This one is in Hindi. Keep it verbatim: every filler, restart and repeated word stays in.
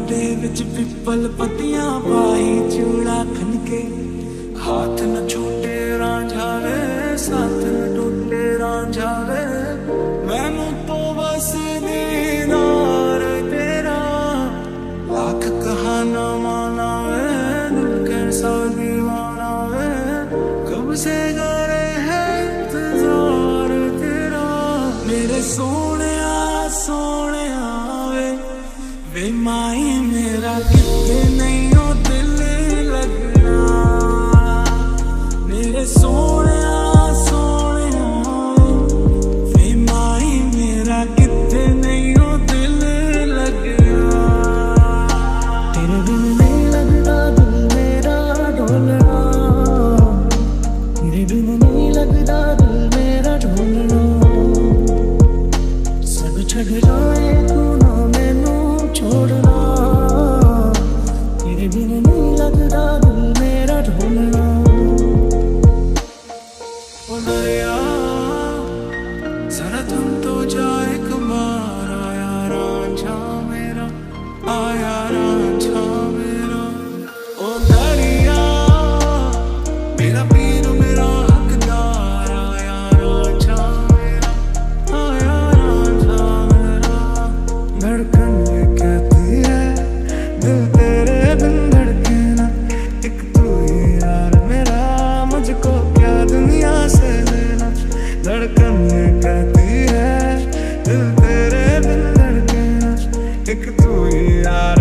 गले विच पिपल पत्तियां पाई चूड़ा खनके, हाथ न छूटे रांझा वे साथ न टूटे रांझा वे, मैनू तो बस दीदार तेरा लाख कहाना माना वे, दिल कैसा दीवाना वे, कब से करे है इंतजार तेरा। मेरे सोने सोने वे वे माई मेरा कितने नहीं हो दिल लगना, मेरे सोने सोने वे माई मेरा कितने नहीं हो दिल लगना। तेरे बिन नहीं लगता दिल मेरा ढोलना, तेरे बिन नहीं लगता दिल मेरा ढोलना, सब छड़ जाए तू ना मैनू छोड़ना, तेरे बिन नहीं लगता दिल मेरा ढोलना। ओ दरिया जरा तुम तो जा एक बार, आया रांझा मेरा, आया रांझा मेरा। ओ दरिया मेरा पीर मेरा हकदार, आया रांझा मेरा, आया रांझा मेरा। धड़कन ये कहती है दिल तेरे बिन धड़के ना, एक तू ही यार मेरा, मुझको क्या दुनिया से लेना। धड़कन ये कहती है दिल तेरे बिन धड़के ना, एक तू ही यार